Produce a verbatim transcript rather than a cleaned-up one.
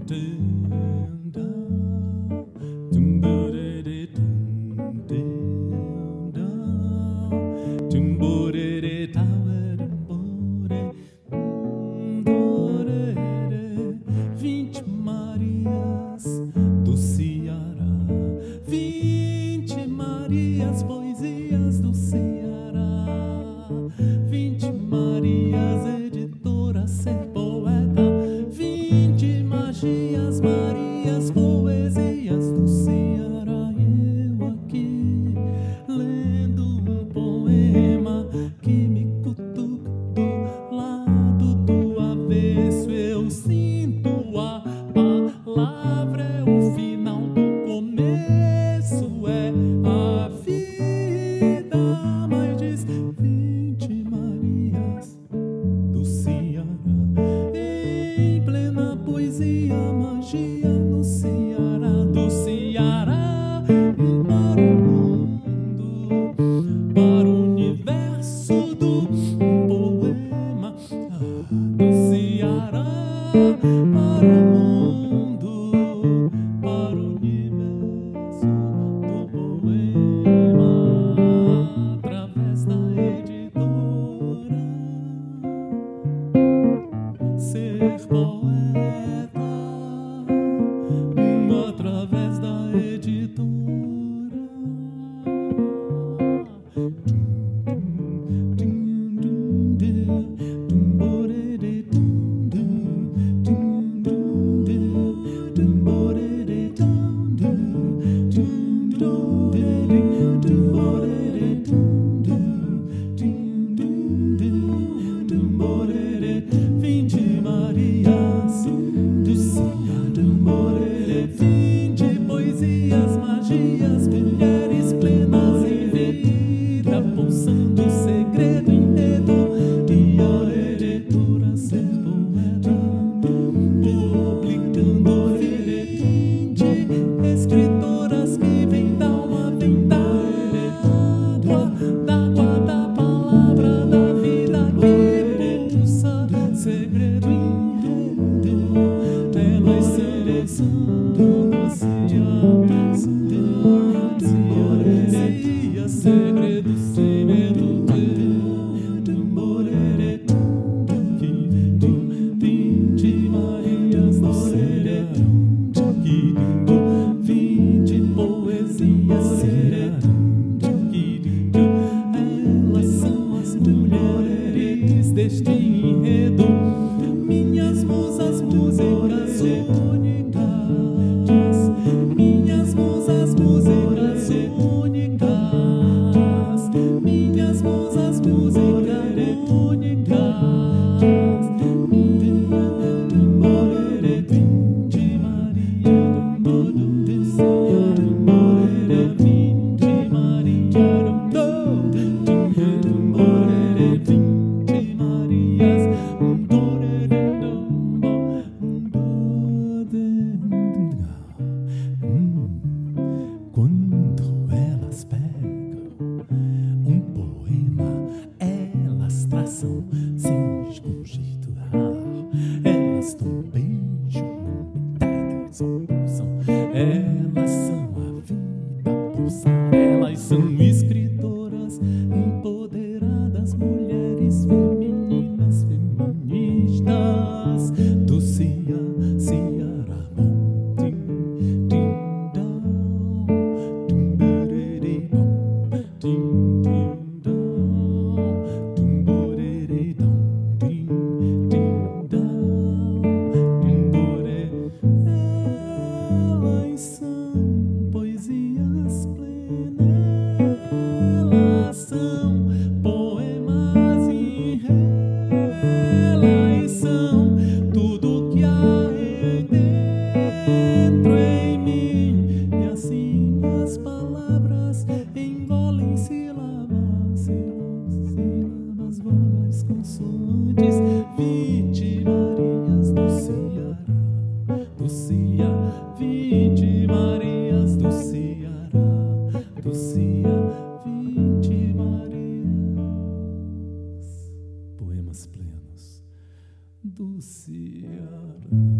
Vinte Marias do Ceará, vinte Marias, poesias do Ceará, vinte Marias, editora, ser poeta, vinte magias, Marias, poesias do Ceará. E eu aqui lendo um poema que me cutuca do lado do avesso. Eu sinto a palavra, é o final do começo, é a vida. Mas diz vinte Marias do Ceará, em plena poesia, magia no Ceará, do Ceará para o mundo, para o universo do poema, do Ceará para o mundo, para o universo do poema, através da editora Ser Poeta, através da editora. Vinte Marias do Ceará, vinte poesias, magias, mulheres plenas em vida, pulsando segredo, enredo, e a editora Ser Poeta, publicando vinte escritoras que vêm da alma, vêm da água, da água da palavra, da vida que pulsa, segredo, enredo, elas selecionando no Ceará, poesia, segredo, sem medo, vinte Marias do Ceará, vinte poesias, elas são as mulheres deste enredo, minhas musas, músicas únicas, minhas musas, músicas únicas, minhas musas, músicas únicas. Vinte Maria do Ceará, vinte Maria vinte Marias. Quando elas pegam um poema, elas traçam sem desconjecturar, elas dão um beijo, não me pegam, só pulsam, elas são a vida pulsar, elas são escritoras empoderadas, mulheres femininas, feministas do Ceará, Ceará. Elas são poesias plenas, elas são poemas em elas são tudo que há dentro em mim, e assim as palavras envolvem sílabas, sílabas, sílabas, vogais, consoantes. Vinte Marias do Ceará, do Ceará, vinte Marias do Ceará, do Ceará, vinte Marias, poemas plenos do Ceará.